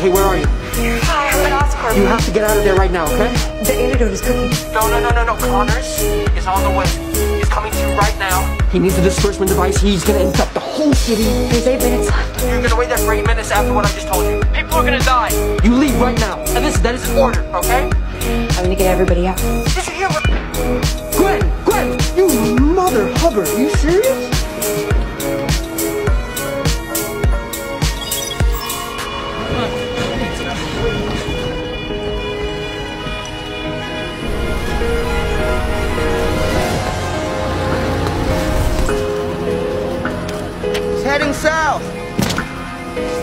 Hey, where are you? Hi, I'm at Oscorp. You have to get out of there right now, okay? The antidote is cooking. No. Connors is on the way. He's coming to you right now. He needs a disbursement device. He's gonna infect the whole city. There's 8 minutes left. You're gonna wait there for 8 minutes after what I just told you. People are gonna die. You leave right now. And listen, that is an order, okay? I'm gonna get everybody out. Did you hear what? Gwen! You mother hugger. Are you serious? Heading south.